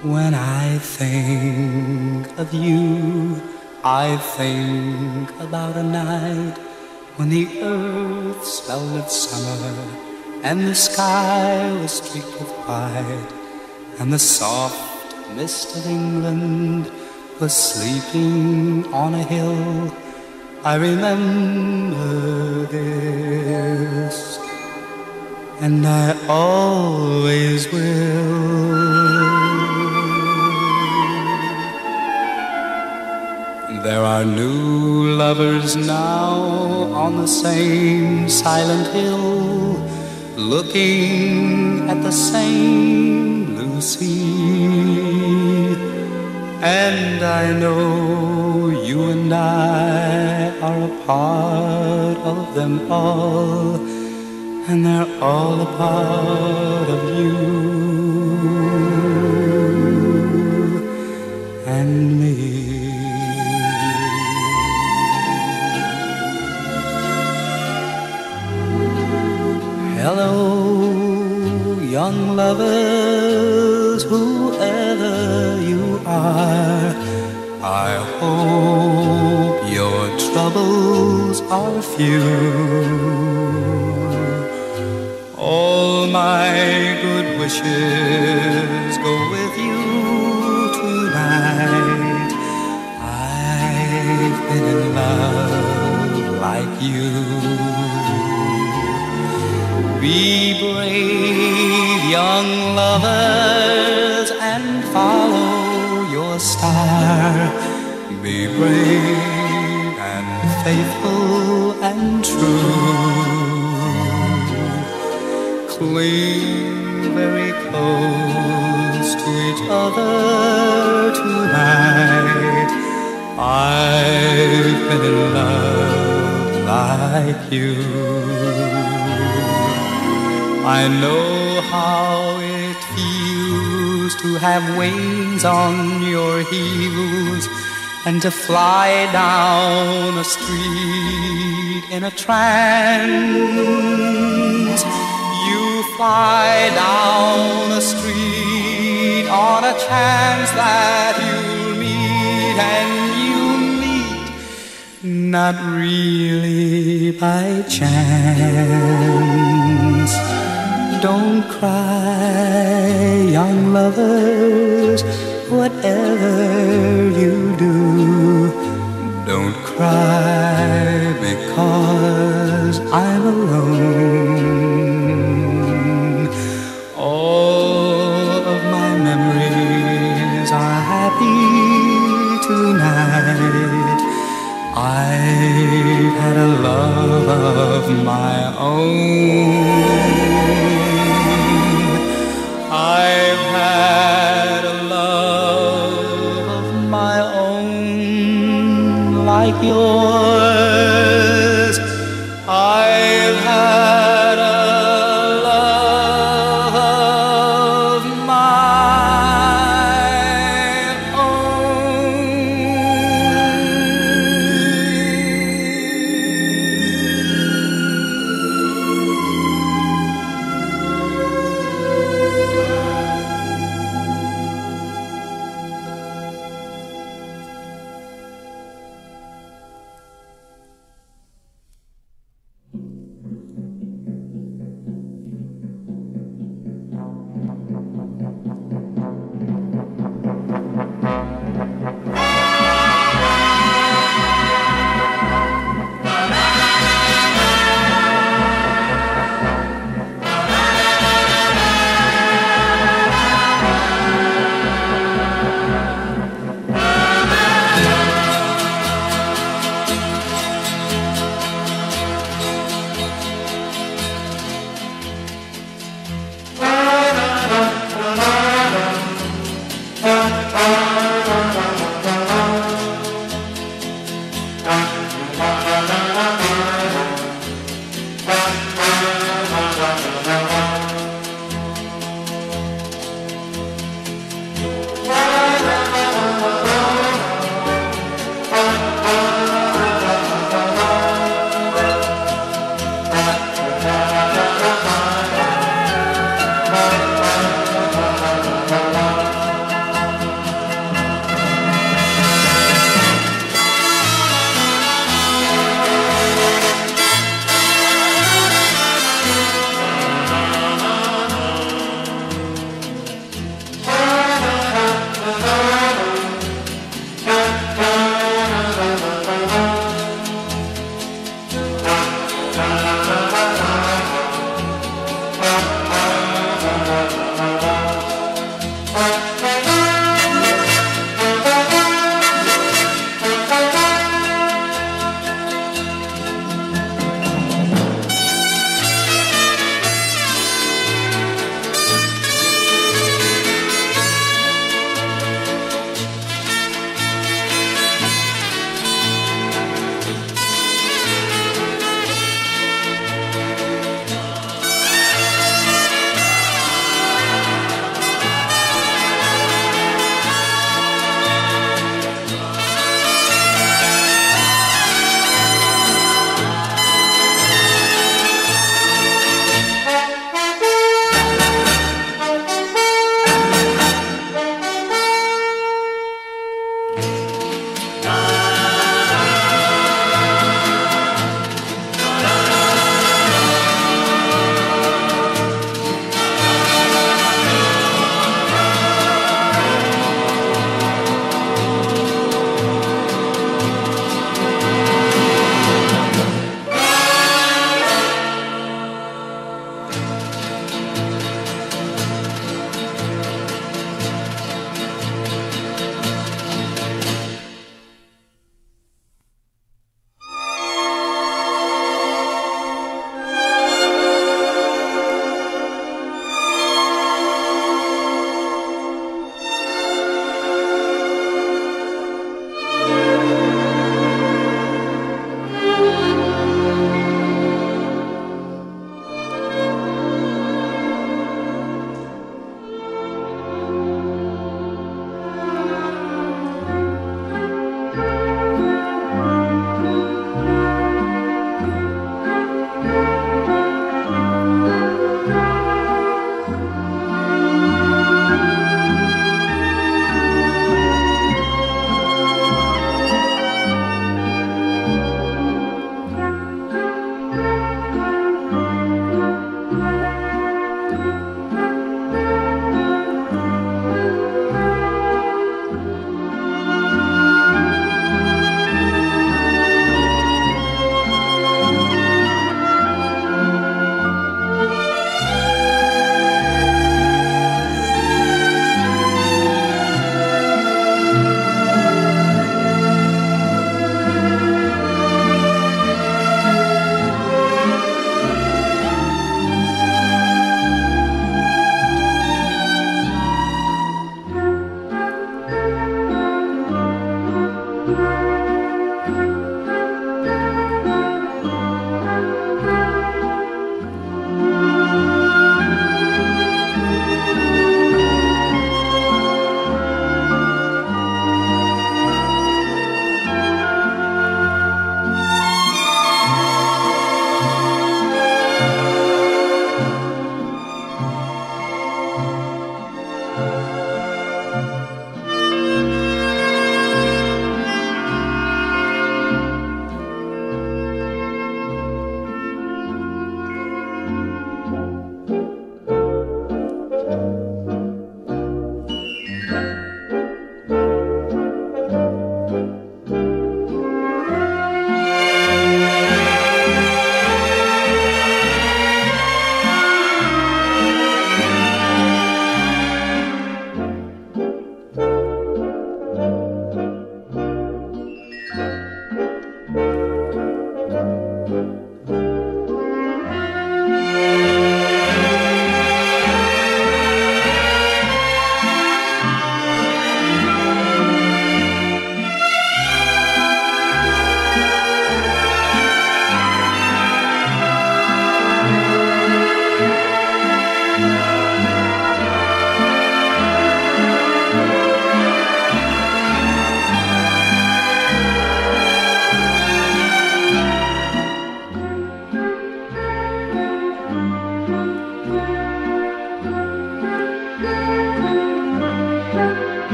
When I think of you, I think about a night when the earth smelled of summer and the sky was streaked with white, and the soft mist of England was sleeping on a hill. I remember this, and I always will. There are new lovers now on the same silent hill, looking at the same blue sea. And I know you and I are a part of them all, and they're all a part of you and me. Hello, young lovers, whoever you are, I hope your troubles are few. All my good wishes go with you tonight. I've been in love like you. Be brave, young lovers, and follow your star. Be brave and faithful and true. Cling very close to each other tonight. I've been in love like you. I know how it feels to have wings on your heels and to fly down a street in a trance. You fly down a street on a chance that you'll meet, and you meet not really by chance. Don't cry, young lovers, whatever you do. Don't cry because I'm alone. All of my memories are happy tonight. I've had a love of my own. I've had a love of my own like yours. I've had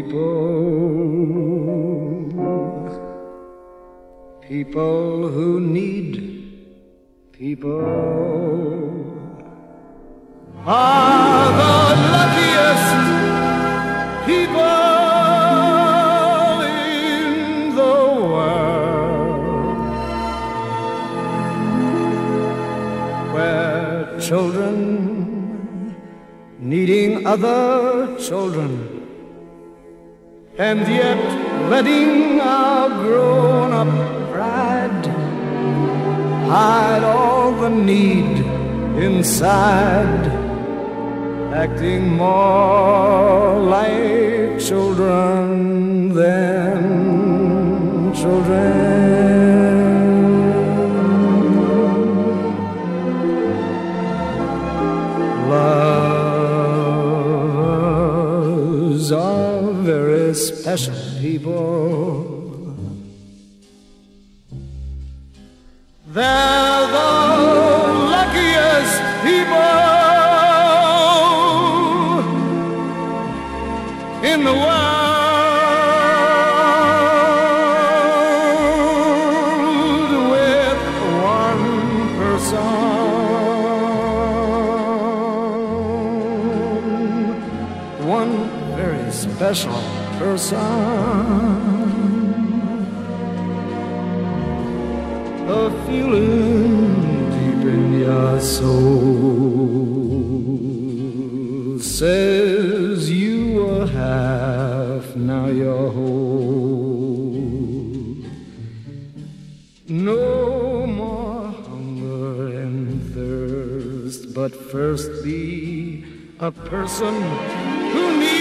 people who need people are the luckiest people in the world. Where children needing other children, and yet letting our grown-up pride hide all the need inside, acting more like children than children. Lovers are very special people. They're the luckiest people in the world, with one person, one very special person. A feeling deep in your soul says you were half, now you're whole. No more hunger and thirst, but first be a person who needs